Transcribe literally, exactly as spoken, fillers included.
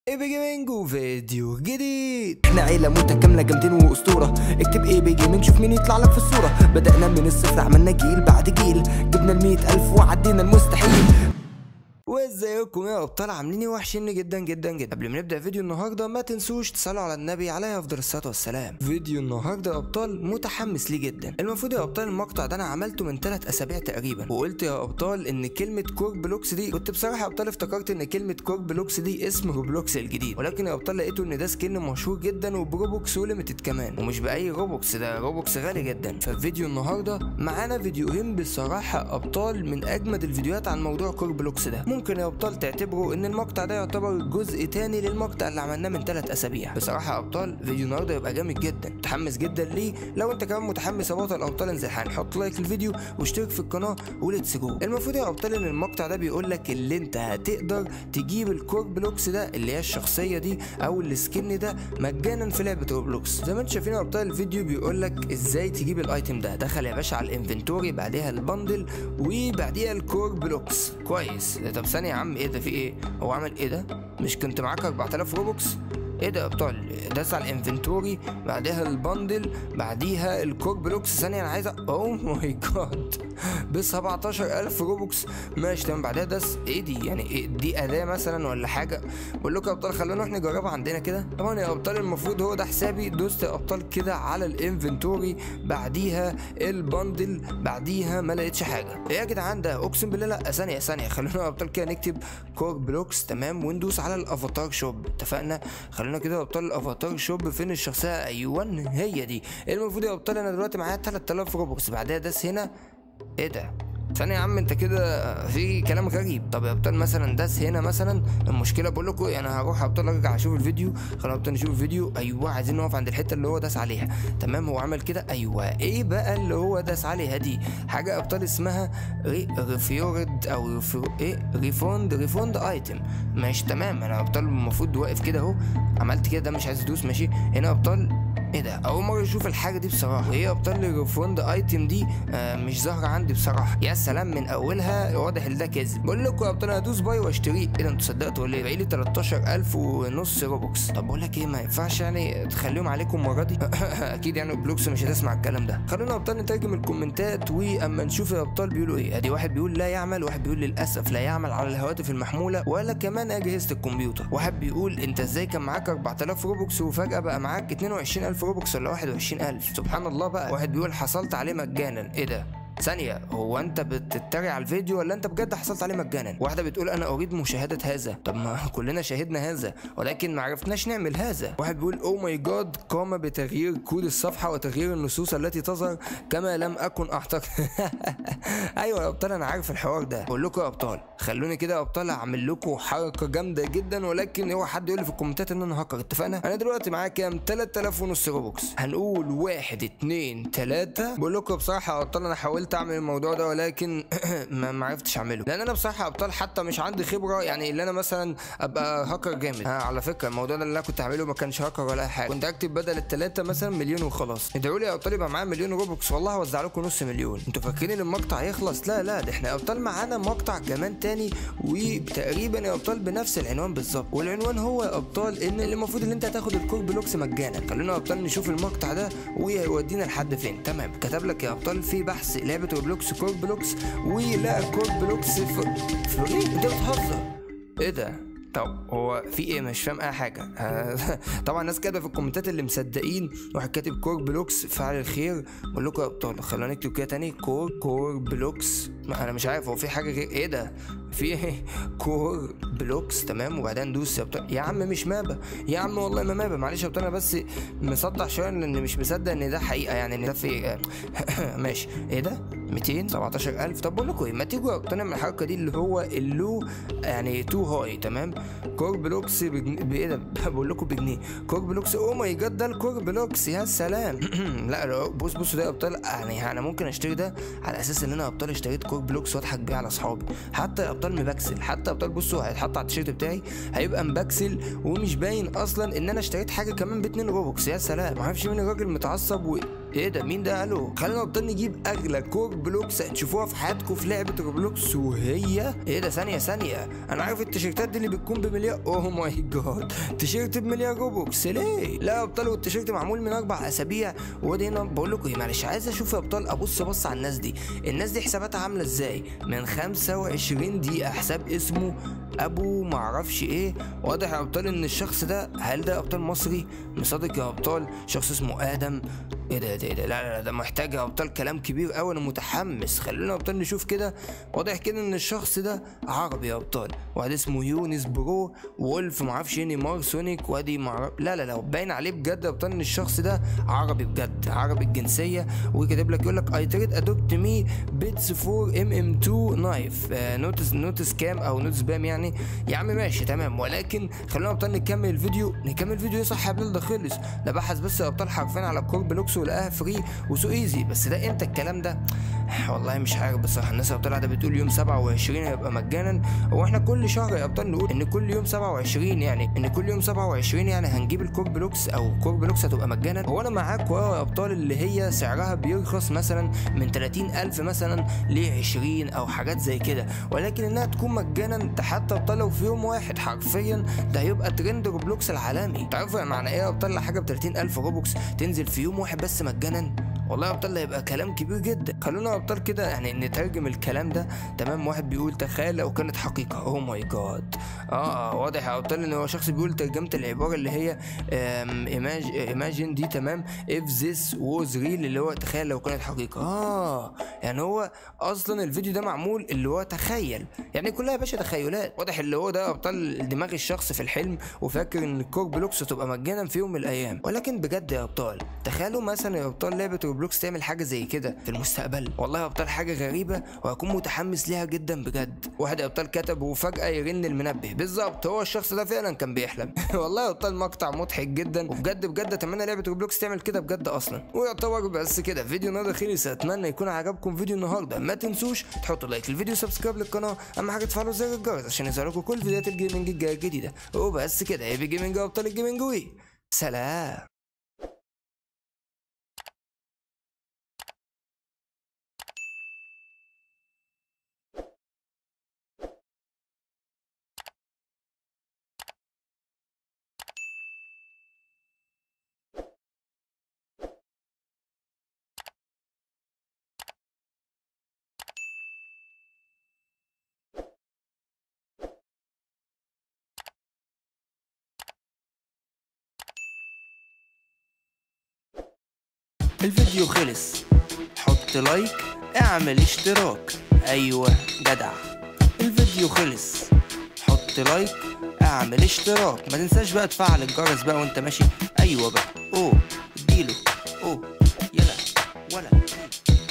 ايبي جيمنج وفيديو جديد. احنا عيلة متكاملة جامدين واسطورة. اكتب ايبي جيمنج شوف مين يطلع لك في الصورة. بدأنا من الصفر عملنا جيل بعد جيل، جبنا المية ألف وعدينا المستحيل. وازيكم يا ابطال، عاملين ايه؟ وحشيني جدا جدا جدا. قبل ما نبدا فيديو النهارده ما تنسوش تصلوا على النبي عليه افضل الصلاه والسلام. فيديو النهارده يا ابطال متحمس ليه جدا. المفروض يا ابطال المقطع ده انا عملته من ثلاث اسابيع تقريبا، وقلت يا ابطال ان كلمه كورك بلوكس دي، كنت بصراحه يا ابطال افتكرت ان كلمه كورك بلوكس دي اسم روبلوكس الجديد، ولكن يا ابطال لقيته ان ده سكن مشهور جدا وبروبوكس وليميتد كمان، ومش باي روبوكس، ده روبوكس غالي جدا. ففيديو النهارده معانا فيديوهين بصراحه ابطال من اجمد الفيديوهات عن موضوع كورك بلوكس ده. ممكن يا ابطال تعتبروا ان المقطع ده يعتبر جزء تاني للمقطع اللي عملناه من ثلاث اسابيع. بصراحه يا ابطال فيديو النهارده يبقى جامد جدا، متحمس جدا ليه. لو انت كمان متحمس يا بطل ابطال انزل حط لايك للفيديو واشترك في القناه وليتس جو. المفروض يا ابطال ان المقطع ده بيقول لك اللي انت هتقدر تجيب الكورك بلوكس ده اللي هي الشخصيه دي او السكن ده مجانا في لعبه روبلوكس. زي ما انتم شايفين يا ابطال الفيديو بيقول لك ازاي تجيب الايتم ده. دخل يا باشا على الانفنتوري، بعديها البندل وبعديها الكورك بلوكس. كويس. طب ثانيه يا عم، ايه ده؟ في ايه؟ هو عمل ايه ده؟ مش كنت معاك أربعة آلاف روبوكس؟ ايه ده يا ابطال؟ داس على الانفنتوري، بعدها البندل، بعديها الكورك بلوكس. ثانيه انا عايز اوه ماي جاد ب سبعتاشر ألف روبوكس. ماشي تمام. بعدها داس ايه دي؟ يعني إيه دي؟ اداه مثلا ولا حاجه؟ بقول لكم يا ابطال خلونا نروح نجربها عندنا كده. طبعا يا ابطال المفروض هو ده حسابي. دوست يا ابطال كده على الانفنتوري، بعديها البندل، بعديها ما لقيتش حاجه. ايه يا جدعان ده؟ اقسم بالله لا. ثانيه ثانيه خلونا يا ابطال كده نكتب كورك بلوكس تمام، وندوس على الافاتار شوب. اتفقنا. خلونا كده يا ابطال الافاتار شوب. فين الشخصيه؟ ايوه هي دي. المفروض يا ابطال انا دلوقتي معايا ثلاثة آلاف روبوكس. بعدها داس هنا. ايه ده؟ ثانية يا عم انت كده في كلام غريب. طب يا ابطال مثلا داس هنا مثلا. المشكلة بقول لكم يعني هروح يا ابطال ارجع اشوف الفيديو. خلينا يا ابطال نشوف الفيديو. ايوه عايزين نقف عند الحتة اللي هو داس عليها تمام. هو عمل كده. ايوه ايه بقى اللي هو داس عليها دي؟ حاجة يا ابطال اسمها ري ريفيورد او ريفيو ايه ريفوند ريفوند ايتم. ماشي تمام. انا يا ابطال المفروض واقف كده اهو، عملت كده، ده مش عايز ادوس. ماشي هنا يا ابطال. ايه ده؟ اول مره اشوف الحاجه دي بصراحه. وايه يا ابطال الريفوند ايتم دي؟ آه مش ظاهره عندي بصراحه. يا سلام، من اولها واضح ان ده كذب. بقول لكم يا ابطال هدوس باي واشتريه. ايه ده؟ انتوا صدقتوا ولا ايه؟ باقي لي تلتاشر ألف ونص روبوكس. طب بقول لك ايه، ما ينفعش يعني تخليهم عليكم المره دي؟ اكيد يعني بلوكس مش هتسمع الكلام ده. خلونا يا ابطال نترجم الكومنتات واما نشوف يا ابطال بيقولوا ايه. ادي واحد بيقول لا يعمل، واحد بيقول للاسف لا يعمل على الهواتف المحموله ولا كمان اجهزه الكمبيوتر، واحد بيقول انت ازاي كان معاك أربعة آلاف روبوكس وفجاه بقى معاك اتنين وعشرين ألف روبوكس ولا واحد وعشرين ألف؟ سبحان الله بقى. واحد بيقول حصلت عليه مجانا. ايه ده؟ ثانية، هو انت بتتريق على الفيديو ولا انت بجد حصلت عليه مجانا؟ واحدة بتقول انا اريد مشاهدة هذا. طب ما كلنا شاهدنا هذا ولكن ما عرفناش نعمل هذا. واحد بيقول او ماي جاد قام بتغيير كود الصفحة وتغيير النصوص التي تظهر كما لم اكن اعتقد. ايوه يا ابطال انا عارف الحوار ده. بقول لكم يا ابطال خلوني كده يا ابطال اعمل لكم حركة جامدة جدا، ولكن هو حد يقول لي في الكومنتات ان انا هكر. اتفقنا. انا دلوقتي معايا كام؟ تلات آلاف ونص روبوكس. هنقول واحد اتنين تلاتة. بقول لكم بصراحة يا ابطال انا حاولت اعمل الموضوع ده ولكن ما عرفتش اعمله، لان انا بصراحه يا ابطال حتى مش عندي خبره يعني اللي انا مثلا ابقى هاكر جامد. ها على فكره الموضوع ده اللي انا كنت هعمله ما كانش هاكر ولا اي حاجه، كنت اكتب بدل الثلاثه مثلا مليون وخلاص. ادعوا لي يا ابطال يبقى معايا مليون روبوكس والله هوزع لكم نص مليون. انتوا فاكرين ان المقطع هيخلص؟ لا لا، ده احنا يا ابطال معانا مقطع كمان تاني وتقريبا يا ابطال بنفس العنوان بالظبط، والعنوان هو يا ابطال ان المفروض ان انت هتاخد الكورك بلوكس مجانا. خلونا يا ابطال نشوف المقطع ده ويودينا لحد فين. تمام. كتب لك يا ابطال في بحث لعبه روبلوكس كورك بلوكس ولا كورك بلوكس فري. انت بتهزر؟ ايه ده؟ طب هو في ايه؟ مش فاهم اي حاجه. طبعا الناس كده في الكومنتات اللي مصدقين، واحد كاتب كورك بلوكس فعل الخير. بقول لكم يا ابطال خلونا نكتب كده تاني كور كور بلوكس. انا مش عارف هو في حاجه غير ايه ده؟ في ايه؟ كور بلوكس تمام. وبعدين ندوس يا ابطال. يا عم مش مابا يا عم، والله ما مابا. معلش يا ابطال انا بس مصدع شويه لان مش مصدق ان ده حقيقه، يعني ان ده في ماشي. ايه ده؟ ميتين سبعتاشر ألف. طب بقول لكم ايه، ما تيجوا يا ابطال نعمل الحركه دي اللي هو اللو يعني تو هاي تمام. كورك بلوكس بايه ده؟ بقول لكم بجنيه. كورك بلوكس. او ماي جاد ده الكورك بلوكس. يا سلام. لا بص بصوا ده يا ابطال، يعني انا ممكن اشتري ده على اساس ان انا يا ابطال اشتريت كورك بلوكس واضحك بيه على اصحابي. حتى يا ابطال مبكسل، حتى يا ابطال بصوا هيتحط على التيشيرت بتاعي هيبقى مبكسل ومش باين اصلا ان انا اشتريت حاجه كمان ب اتنين روبوكس. يا سلام. ما اعرفش مين الراجل متعصب و ايه ده مين ده؟ الو خلينا ابطال نجيب اغلى كور بلوكس هتشوفوها في حياتكم في لعبه روبلوكس، وهي ايه ده؟ ثانيه ثانيه انا عارف التيشيرتات دي اللي بتكون بمليار. اوه ماي جاد، تيشيرت بمليار روبوكس ليه؟ لا يا ابطال والتيشيرت معمول من اربع اسابيع. وادي هنا بقول لكم ايه، معلش عايز اشوف يا ابطال ابص بص على الناس دي، الناس دي حساباتها عامله ازاي؟ من خمسة وعشرين دقيقه حساب اسمه ابو معرفش ايه. واضح يا ابطال ان الشخص ده، هل ده ابطال مصري؟ مصادق يا ابطال، شخص اسمه ادم. ايه ده ايه ده؟ لا لا ده محتاج يا ابطال كلام كبير قوي، انا متحمس. خلونا يا ابطال نشوف كده. واضح كده ان الشخص ده عربي يا ابطال، واحد اسمه يونس برو وولف معرفش ايه نيمار سونيك وادي معرف. لا لا لا باين عليه بجد يا ابطال ان الشخص ده عربي بجد، عربي الجنسيه. وكاتب لك يقول لك اي تريد ادوبت مي بيتس فور ام ام اتنين نايف نوتس نوتس كام او نوتس بام يعني. يا عم ماشي تمام، ولكن خلونا يا ابطال نكمل الفيديو. نكمل الفيديو صح يا بلال؟ ده خلص، ده بحث بس يا ابطال حرفيا على كور بلوكس ولقاها فري وسو ايزي. بس ده امتى الكلام ده؟ والله مش عارف بصراحه. الناس يا ابطال قاعده بتقول يوم سبعة وعشرين هيبقى مجانا. هو احنا كل شهر يا ابطال نقول ان كل يوم سبعة وعشرين يعني ان كل يوم سبعة وعشرين يعني هنجيب الكور بلوكس او كور بلوكس هتبقى مجانا. هو انا معاكم اه يا ابطال اللي هي سعرها بيرخص مثلا من تلاتين الف مثلا ل عشرين او حاجات زي كده، ولكن انها تكون مجانا ده حتى يا ابطال لو في يوم واحد حرفيا ده هيبقى ترند روبلوكس العالمي. تعرفوا معنى ايه يا ابطال حاجه ب تلاتين الف روبوكس تنزل في يوم واحد بس مجانا؟ والله يا ابطال هيبقى كلام كبير جدا. خلونا يا ابطال كده يعني نترجم الكلام ده تمام. واحد بيقول تخيل لو كانت حقيقه. اوه ماي جاد. اه واضح يا ابطال ان هو شخص بيقول ترجمه العباره اللي هي ايماجين دي تمام if this was real، اللي هو تخيل لو كانت حقيقه. اه يعني هو اصلا الفيديو ده معمول اللي هو تخيل، يعني كلها يا باشا تخيلات. واضح اللي هو ده يا ابطال دماغ الشخص في الحلم وفاكر ان الكور بلوكس هتبقى مجانا في يوم من الايام. ولكن بجد يا ابطال تخيلوا مثلا يا ابطال لعبه روبلوكس تعمل حاجه زي كده في المستقبل. والله يا ابطال حاجه غريبه وهكون متحمس ليها جدا بجد. واحد يا ابطال كتب وفجاه يرن المنبه. بالظبط هو الشخص ده فعلا كان بيحلم. والله يا ابطال مقطع مضحك جدا، وبجد بجد اتمنى لعبه روبلوكس تعمل كده بجد اصلا. ويعتبر بس كده فيديو النهارده خلص. اتمنى يكون عجبكم فيديو النهارده. ما تنسوش تحطوا لايك للفيديو، سبسكرايب للقناه، اهم حاجه تفعلوا زر الجرس عشان يظهرلكم كل فيديوهات الجيمنج الجايه الجديده. وبس كده يا بي جيمنج ابطال الجيمنج وي سلام. الفيديو خلص، حط لايك، اعمل اشتراك. ايوه جدع. الفيديو خلص، حط لايك، اعمل اشتراك. ما تنساش بقى تفعل الجرس بقى وانت ماشي. ايوه بقى اوه اديله اوه يلا ولا